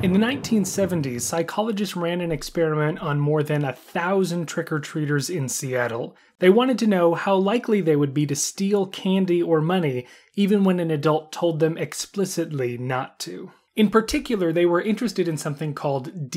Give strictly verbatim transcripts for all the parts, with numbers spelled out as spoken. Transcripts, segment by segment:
In the nineteen seventies, psychologists ran an experiment on more than a thousand trick-or-treaters in Seattle. They wanted to know how likely they would be to steal candy or money, even when an adult told them explicitly not to. In particular, they were interested in something called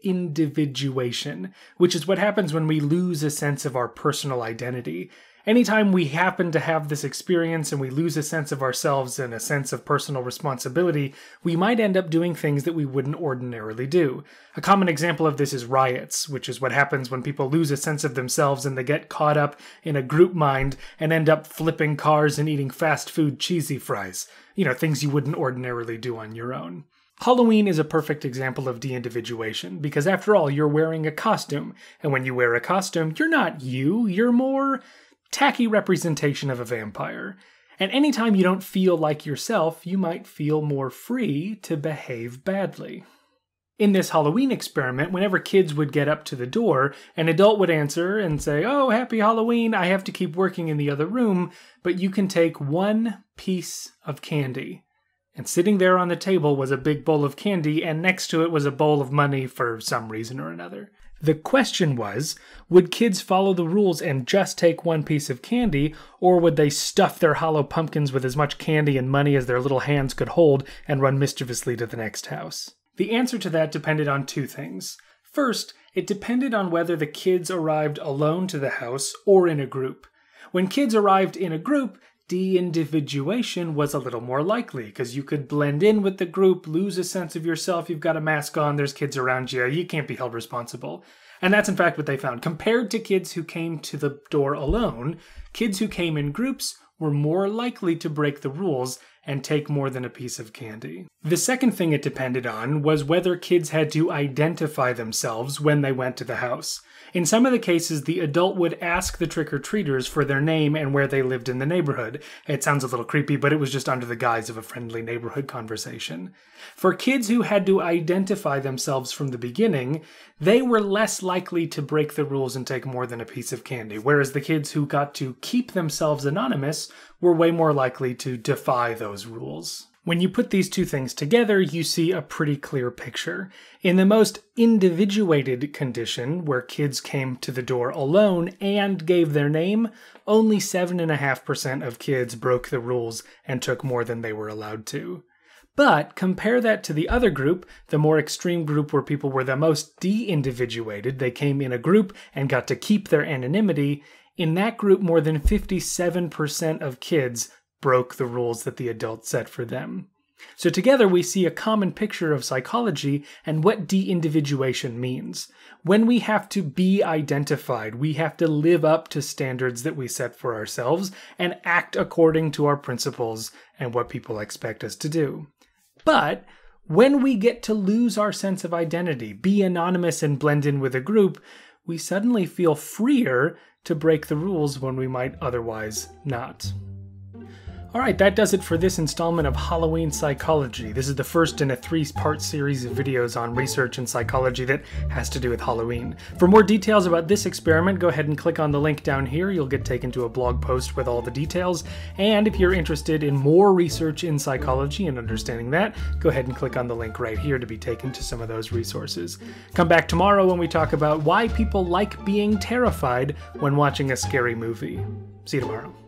Deindividuation, which is what happens when we lose a sense of our personal identity. Anytime we happen to have this experience and we lose a sense of ourselves and a sense of personal responsibility, we might end up doing things that we wouldn't ordinarily do. A common example of this is riots, which is what happens when people lose a sense of themselves and they get caught up in a group mind and end up flipping cars and eating fast food cheesy fries. You know, things you wouldn't ordinarily do on your own. Halloween is a perfect example of de-individuation, because after all, you're wearing a costume, and when you wear a costume, you're not you, you're more tacky representation of a vampire. And anytime you don't feel like yourself, you might feel more free to behave badly. In this Halloween experiment, whenever kids would get up to the door, an adult would answer and say, "Oh, happy Halloween, I have to keep working in the other room, but you can take one piece of candy." And sitting there on the table was a big bowl of candy, and next to it was a bowl of money for some reason or another. The question was, would kids follow the rules and just take one piece of candy, or would they stuff their hollow pumpkins with as much candy and money as their little hands could hold and run mischievously to the next house? The answer to that depended on two things. First, it depended on whether the kids arrived alone to the house or in a group. When kids arrived in a group, de-individuation was a little more likely, because you could blend in with the group, lose a sense of yourself, you've got a mask on, there's kids around you, you can't be held responsible. And that's in fact what they found. Compared to kids who came to the door alone, kids who came in groups were more likely to break the rules and take more than a piece of candy. The second thing it depended on was whether kids had to identify themselves when they went to the house. In some of the cases, the adult would ask the trick-or-treaters for their name and where they lived in the neighborhood. It sounds a little creepy, but it was just under the guise of a friendly neighborhood conversation. For kids who had to identify themselves from the beginning, they were less likely to break the rules and take more than a piece of candy, whereas the kids who got to keep themselves anonymous were way more likely to defy those rules. When you put these two things together, you see a pretty clear picture. In the most individuated condition, where kids came to the door alone and gave their name, only seven point five percent of kids broke the rules and took more than they were allowed to. But compare that to the other group, the more extreme group where people were the most de-individuated, they came in a group and got to keep their anonymity. In that group, more than fifty-seven percent of kids broke the rules that the adults set for them. So together we see a common picture of psychology and what de-individuation means. When we have to be identified, we have to live up to standards that we set for ourselves and act according to our principles and what people expect us to do. But when we get to lose our sense of identity, be anonymous and blend in with a group, we suddenly feel freer to break the rules when we might otherwise not. Alright, that does it for this installment of Halloween Psychology. This is the first in a three-part series of videos on research in psychology that has to do with Halloween. For more details about this experiment, go ahead and click on the link down here. You'll get taken to a blog post with all the details. And if you're interested in more research in psychology and understanding that, go ahead and click on the link right here to be taken to some of those resources. Come back tomorrow when we talk about why people like being terrified when watching a scary movie. See you tomorrow.